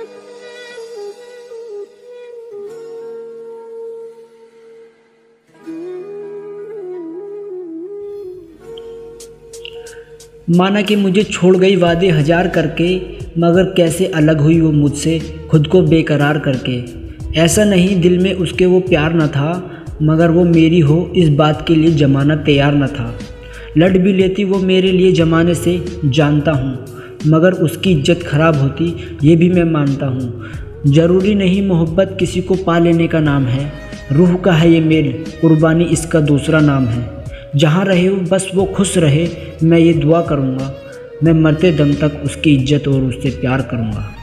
माना कि मुझे छोड़ गई वादे हजार करके, मगर कैसे अलग हुई वो मुझसे खुद को बेकरार करके। ऐसा नहीं दिल में उसके वो प्यार न था, मगर वो मेरी हो इस बात के लिए ज़माना तैयार न था। लड़ भी लेती वो मेरे लिए ज़माने से, जानता हूँ, मगर उसकी इज्जत ख़राब होती ये भी मैं मानता हूँ। ज़रूरी नहीं मोहब्बत किसी को पा लेने का नाम है, रूह का है ये मेल, कुर्बानी इसका दूसरा नाम है। जहाँ रहे हो बस वो खुश रहे, मैं ये दुआ करूँगा, मैं मरते दम तक उसकी इज्जत और उससे प्यार करूँगा।